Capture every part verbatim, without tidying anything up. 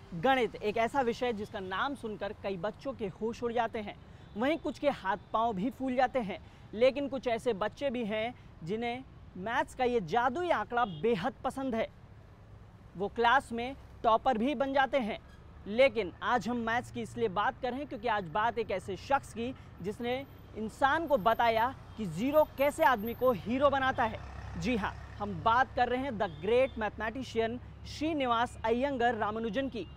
गणित एक ऐसा विषय जिसका नाम सुनकर कई बच्चों के होश उड़ जाते हैं, वहीं कुछ के हाथ पांव भी फूल जाते हैं। लेकिन कुछ ऐसे बच्चे भी हैं जिन्हें मैथ्स का ये जादुई आंकड़ा बेहद पसंद है। वो क्लास में टॉपर भी बन जाते हैं। लेकिन आज हम मैथ्स की इसलिए बात कर रहे हैं क्योंकि आज बात एक ऐसे शख्स की जिसने इंसान को बताया कि जीरो कैसे आदमी को हीरो बनाता है। जी हाँ, हम बात कर रहे हैं the great mathematician Srinivasa Iyengar Ramanujan की।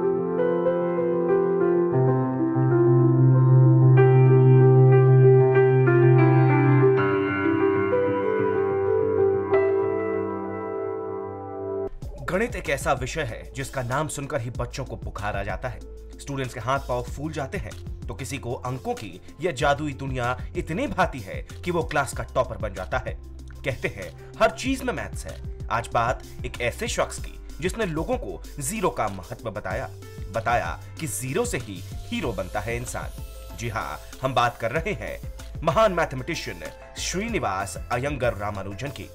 गणित एक ऐसा विषय है जिसका नाम सुनकर ही बच्चों को बुखार आ जाता है। स्टूडेंट्स के हाथ पांव फूल जाते हैं तो किसी को अंकों की यह जादुई दुनिया इतनी भाती है कि वो क्लास का टॉपर बन जाता है। कहते हैं हर चीज में मैथ्स है। आज बात एक ऐसे शख्स की जिसने लोगों को जीरो का महत्व बताया बताया कि जीरो से ही हीरो बनता है इंसान। जी हाँ, हम बात कर रहे हैं महान मैथमेटिशियन श्रीनिवास अय्यंगार रामानुजन की।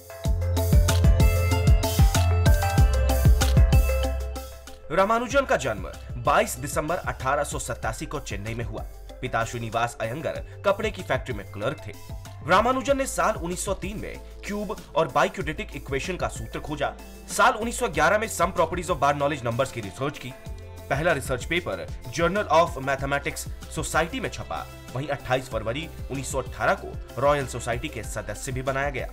रामानुजन का जन्म बाईस दिसंबर अठारह सौ सतासी को चेन्नई में हुआ। पिता श्रीनिवास अय्यंगार कपड़े की फैक्ट्री में क्लर्क थे। रामानुजन ने साल उन्नीस सौ तीन में क्यूब और बाइक्यूडेटिक इक्वेशन का सूत्र खोजा। साल उन्नीस सौ ग्यारह में some properties of Bernoulli's numbers की रिसर्च की। पहला research paper journal of mathematics society में छपा। वहीं अट्ठाईस फरवरी उन्नीस सौ अठारह को रॉयल सोसाइटी के सदस्य भी बनाया गया।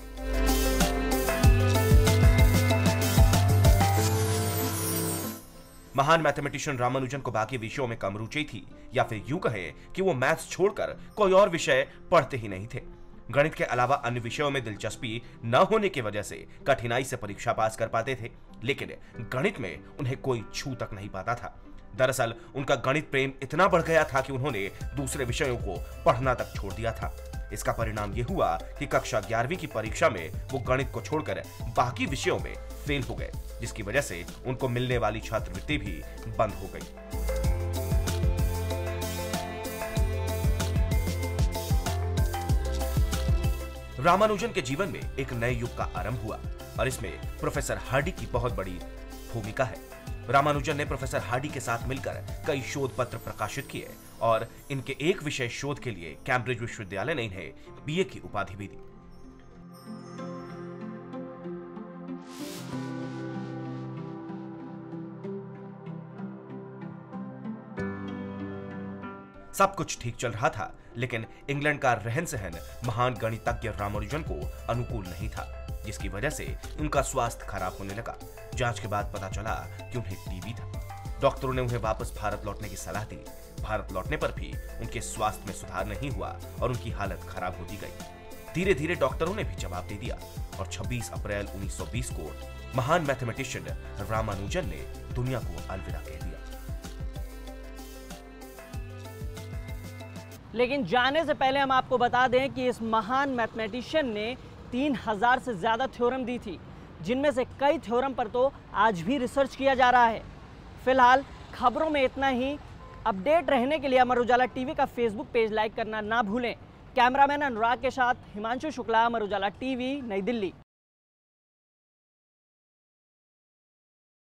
महान मैथमेटिशियन रामानुजन को बाकी विषयों में कम रुचि थी, या फिर यूं कहे कि वो मैथ्स छोड़कर कोई और विषय पढ़ते ही नहीं थे। गणित के अलावा अन्य विषयों में दिलचस्पी न होने की वजह से कठिनाई से परीक्षा पास कर पाते थे, लेकिन गणित में उन्हें कोई छू तक नहीं पाता था। दरअसल उनका गणित प्रेम इतना बढ़ गया था कि उन्होंने दूसरे विषयों को पढ़ना तक छोड़ दिया था। इसका परिणाम यह हुआ कि कक्षा ग्यारहवीं की परीक्षा में वो गणित को छोड़कर बाकी विषयों में फेल हो गए, जिसकी वजह से उनको मिलने वाली छात्रवृत्ति भी बंद हो गई। रामानुजन के जीवन में एक नए युग का आरंभ हुआ और इसमें प्रोफेसर हार्डी की बहुत बड़ी भूमिका है। रामानुजन ने प्रोफेसर हार्डी के साथ मिलकर कई शोध पत्र प्रकाशित किए और इनके एक विषय शोध के लिए कैम्ब्रिज विश्वविद्यालय ने इन्हें बीए की उपाधि भी दी। सब कुछ ठीक चल रहा था, लेकिन इंग्लैंड का रहन सहन महान गणितज्ञ रामानुजन को अनुकूल नहीं था, जिसकी वजह से उनका स्वास्थ्य खराब होने लगा। जांच के बाद पता चला कि उन्हें टीबी था। डॉक्टरों ने उन्हें वापस भारत लौटने की सलाह दी। भारत लौटने पर भी उनके स्वास्थ्य में सुधार नहीं हुआ और उनकी हालत खराब होती गई। धीरे धीरे डॉक्टरों ने भी जवाब दे दिया और छब्बीस अप्रैल उन्नीस सौ बीस को महान मैथमेटिशियन रामानुजन ने दुनिया को अलविदा कह दिया। लेकिन जाने से पहले हम आपको बता दें कि इस महान मैथमेटिशियन ने तीन हजार से ज़्यादा थ्योरम दी थी, जिनमें से कई थ्योरम पर तो आज भी रिसर्च किया जा रहा है। फिलहाल खबरों में इतना ही। अपडेट रहने के लिए अमर उजाला टीवी का फेसबुक पेज लाइक करना ना भूलें। कैमरामैन अनुराग के साथ हिमांशु शुक्ला, अमर उजाला टीवी, नई दिल्ली।